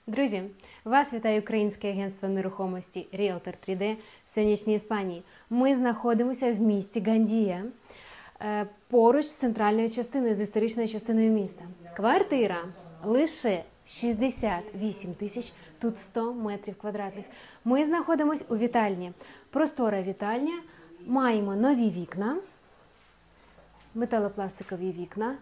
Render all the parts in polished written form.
Друзі, вас вітає Українське агентство нерухомості Realtor 3D в сонячній Іспанії. Ми знаходимося в місті Гандія, поруч з центральною частиною, з історичною частиною міста. Квартира лише 68 тисяч, тут 100 метрів квадратних. Ми знаходимося у вітальні. Простора вітальня, маємо нові вікна, металопластикові вікна.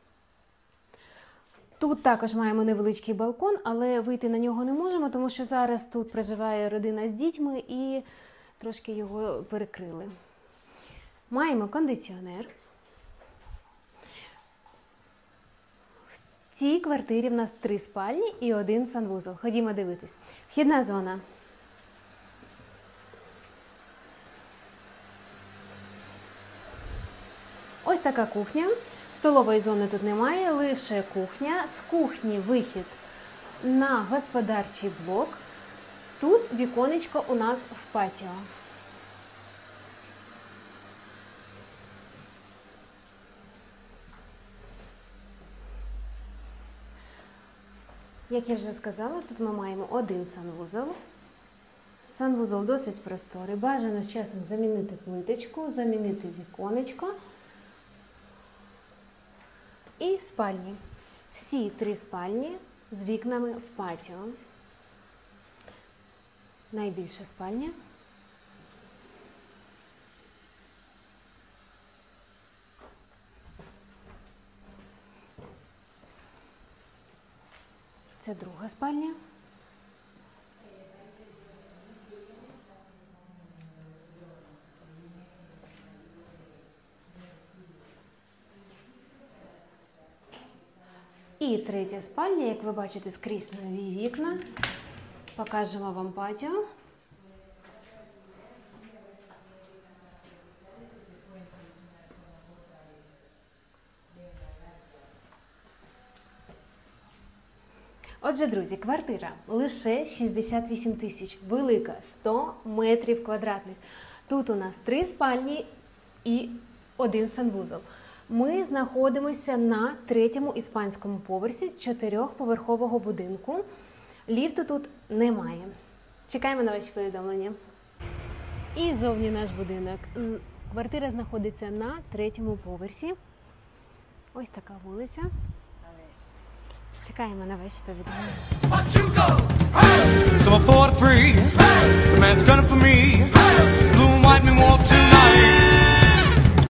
Тут також маємо невеличкий балкон, але вийти на нього не можемо, тому що зараз тут проживає родина з дітьми і трошки його перекрили. Маємо кондиціонер. В цій квартирі в нас 3 спальні і 1 санвузол. Ходімо дивитись. Вхідна зона. Ось така кухня. Столової зони тут немає, лише кухня. З кухні вихід на господарчий блок. Тут віконечко у нас в патіо. Як я вже сказала, тут ми маємо 1 санвузол. Санвузол досить просторий. Бажано з часом замінити плиточку, замінити віконечко. І спальні. Всі 3 спальні з вікнами в патіо. Найбільша спальня. Це друга спальня. І третя спальня, як ви бачите, скрізь нові вікна. Покажемо вам патіо. Отже, друзі, квартира лише 68 тисяч, велика, 100 метрів квадратних. Тут у нас 3 спальні і 1 санвузол. Ми знаходимося на 3-му іспанському поверсі 4-поверхового будинку. Ліфту тут немає. Чекаємо на ваші повідомлення. І зовні наш будинок. Квартира знаходиться на 3-му поверсі. Ось така вулиця. Чекаємо на ваші повідомлення. So I fought free, the man's gunning for me, blue and white me walk tonight.